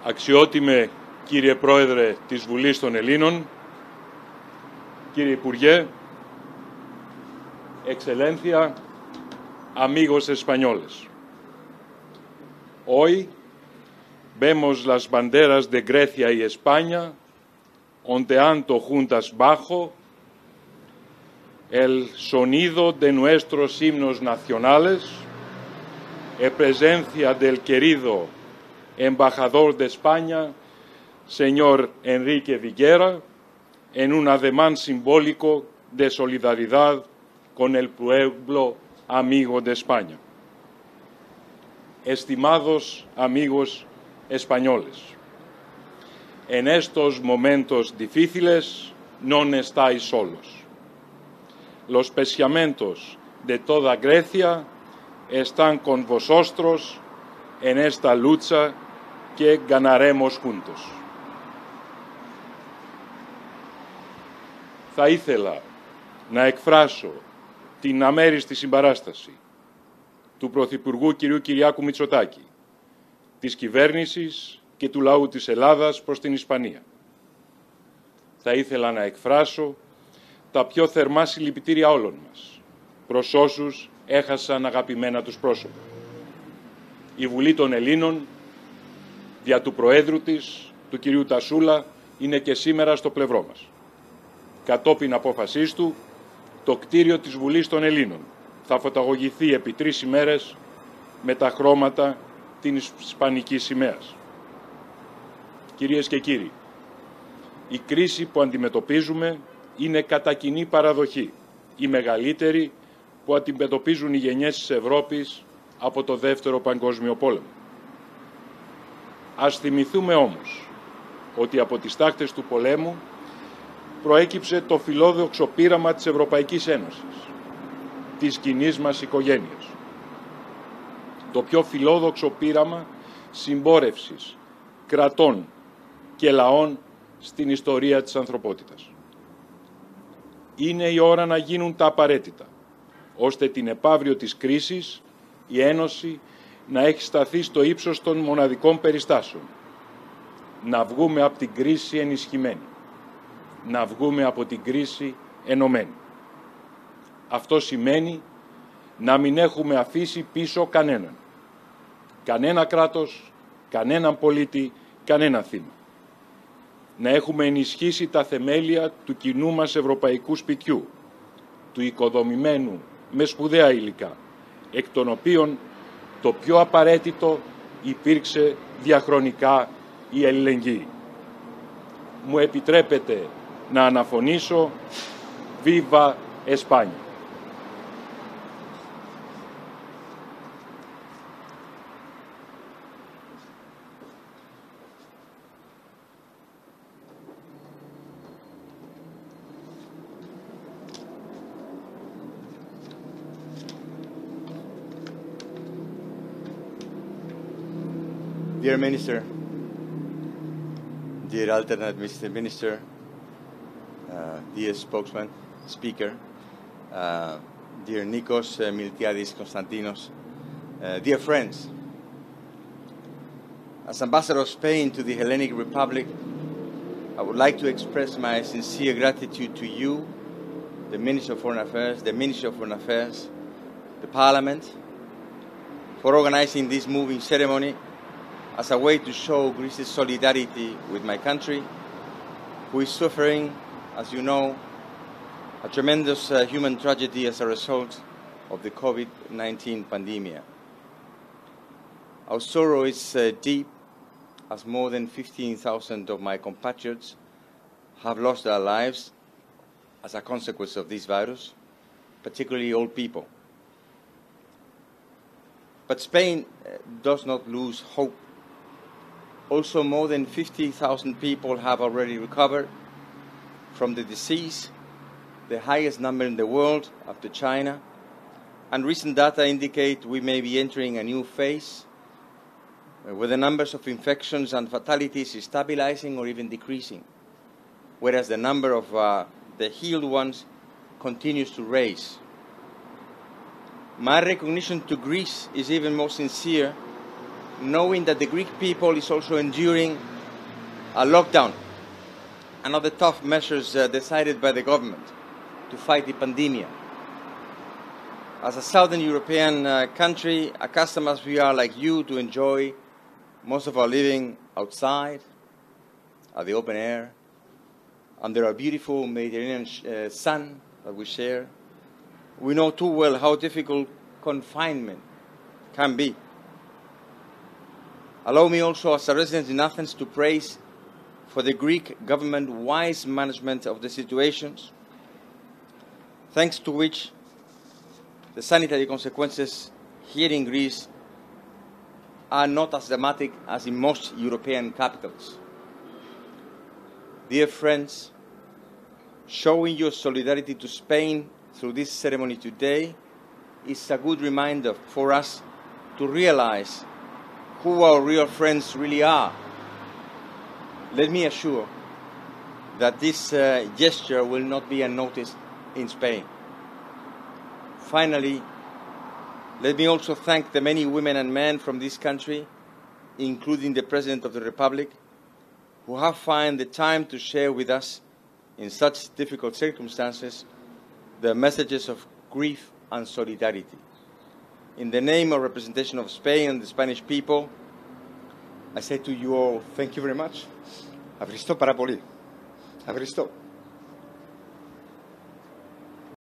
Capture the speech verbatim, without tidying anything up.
Αξιότιμε κύριε Πρόεδρε της Βουλής των Ελλήνων, κύριε Υπουργέ, Excelencia, amigos españoles. Hoy vemos las banderas de Grecia y España ondeando juntas bajo el sonido de nuestros himnos nacionales, en presencia del querido embajador de España, señor Enrique Viguera, en un ademán simbólico de solidaridad con el pueblo amigo de España. Estimados amigos españoles, en estos momentos difíciles no estáis solos. Los pensamientos de toda Grecia están con vosotros en esta lucha que ganaremos juntos. Θα ήθελα να εκφράσω την αμέριστη συμπαράσταση του Πρωθυπουργού κ. Κυριάκου Μητσοτάκη, της κυβέρνησης και του λαού της Ελλάδας προς την Ισπανία. Θα ήθελα να εκφράσω τα πιο θερμά συλληπιτήρια όλων μας προς όσους έχασαν αγαπημένα τους πρόσωπα. Η Βουλή των Ελλήνων, δια του Προέδρου της, του κυρίου Τασούλα, είναι και σήμερα στο πλευρό μας. Κατόπιν απόφασής του, το κτίριο της Βουλής των Ελλήνων θα φωτογραφηθεί επί τρεις ημέρες με τα χρώματα της Ισπανικής σημαίας. Κυρίες και κύριοι, η κρίση που αντιμετωπίζουμε είναι κατά κοινή παραδοχή η μεγαλύτερη που αντιμετωπίζουν οι γενιές της Ευρώπης από το Δεύτερο Παγκόσμιο Πόλεμο. Ας θυμηθούμε όμως ότι από τις τάχτες του πολέμου προέκυψε το φιλόδοξο πείραμα της Ευρωπαϊκής Ένωσης, της κοινής μας οικογένειας. Το πιο φιλόδοξο πείραμα συμπόρευσης κρατών και λαών στην ιστορία της ανθρωπότητας. Είναι η ώρα να γίνουν τα απαραίτητα, ώστε την επαύριο της κρίσης η Ένωση να έχει σταθεί στο ύψος των μοναδικών περιστάσεων. Να βγούμε από την κρίση ενισχυμένοι. Να βγούμε από την κρίση ενωμένοι. Αυτό σημαίνει να μην έχουμε αφήσει πίσω κανέναν. Κανένα κράτος, κανέναν πολίτη, κανένα θύμα. Να έχουμε ενισχύσει τα θεμέλια του κοινού μας ευρωπαϊκού σπιτιού, του οικοδομημένου με σπουδαία υλικά, εκ των οποίων το πιο απαραίτητο υπήρξε διαχρονικά η αλληλεγγύη. Μου επιτρέπετε να αναφωνήσω «Viva España». Dear Minister, dear alternate Mister Minister, uh, dear spokesman, speaker, uh, dear Nikos uh, Miltiadis Konstantinos, uh, dear friends, as Ambassador of Spain to the Hellenic Republic, I would like to express my sincere gratitude to you, the Minister of Foreign Affairs, the Minister of Foreign Affairs, the Parliament, for organizing this moving ceremony as a way to show Greece's solidarity with my country, who is suffering, as you know, a tremendous uh, human tragedy as a result of the COVID nineteen pandemic. Our sorrow is uh, deep, as more than fifteen thousand of my compatriots have lost their lives as a consequence of this virus, particularly old people. But Spain uh, does not lose hope. Also, more than fifty thousand people have already recovered from the disease, the highest number in the world after China, and recent data indicate we may be entering a new phase where the numbers of infections and fatalities is stabilizing or even decreasing, whereas the number of uh, the healed ones continues to rise. My recognition to Greece is even more sincere knowing that the Greek people is also enduring a lockdown and other tough measures uh, decided by the government to fight the pandemic. As a Southern European uh, country, accustomed as we are like you to enjoy most of our living outside, at the open air, under a beautiful Mediterranean uh, sun that we share, we know too well how difficult confinement can be. Allow me also, as a resident in Athens, to praise for the Greek government's wise management of the situations, thanks to which the sanitary consequences here in Greece are not as dramatic as in most European capitals. Dear friends, showing your solidarity to Spain through this ceremony today is a good reminder for us to realize who our real friends really are. Let me assure that this uh, gesture will not be unnoticed in Spain. Finally, let me also thank the many women and men from this country, including the President of the Republic, who have found the time to share with us, in such difficult circumstances, the messages of grief and solidarity. In the name and representation of Spain and the Spanish people, I say to you all, thank you very much. Ευχαριστώ πάρα πολύ. Ευχαριστώ.